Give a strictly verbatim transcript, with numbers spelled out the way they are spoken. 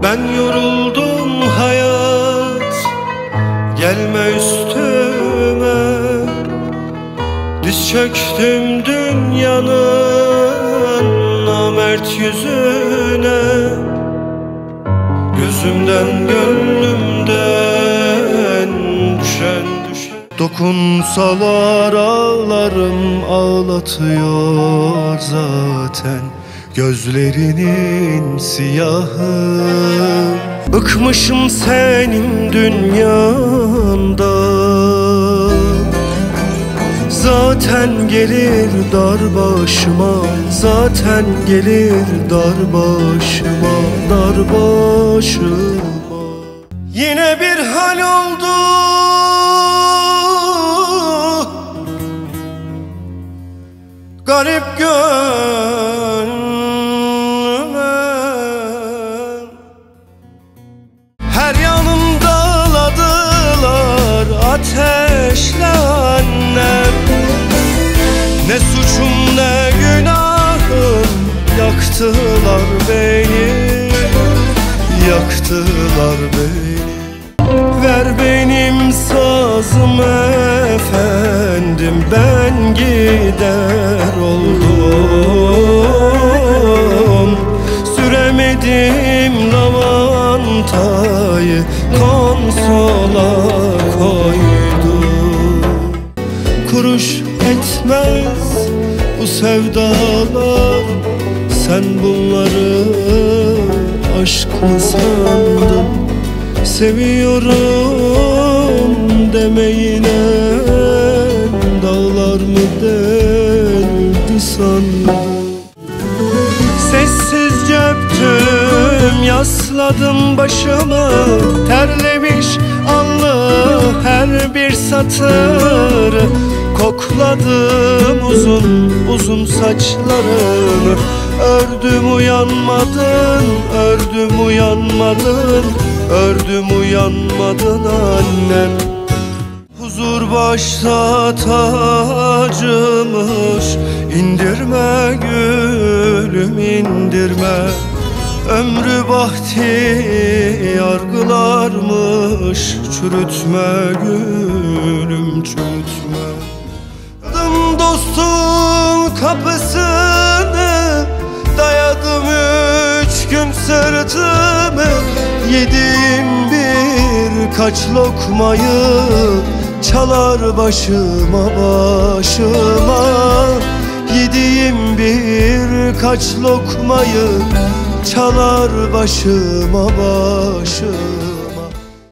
Ben yoruldum hayat, gelme üstüme. Diz çöktüm dünyanın namert yüzüne. Gözümden gönlümden düşen düşen. Dokunsalar ağlarım, ağlatıyor zaten gözlerinin siyahı. Bıkmışım senin dünyandan, zaten gelir dar başıma, zaten gelir dar başıma, dar başıma. Yine bir hal oldu, garip gönlüme. Her yanım dağladılar ateşle annem. Ne suçum ne günahım, yaktılar beni, yaktılar beni. Ver benim sazım efendim, ben gider oldum. Süremedim lavantayı, konsola koydum. Kuruş etmez bu sevdalar, sen bunları aşkı sandın. Seviyorum demeyine dağlar mı deldi sandım. Sessizce öptüm, yasladım başımı. Terlemiş allı her bir satırı. Kokladım uzun uzun saçlarını. Ördüm uyanmadın, ördüm uyanmadın, ördüm uyanmadın annem. Huzur başta tacımış, indirme gülüm indirme. Ömrü bahti yargılarmış, çürütme gülüm çürütme. Dayadım dostum kapısını, dayadım üç gün sırtımı. Yediğim birkaç lokmayı çalar başıma başıma. Yediğim birkaç lokmayı çalar başıma başıma.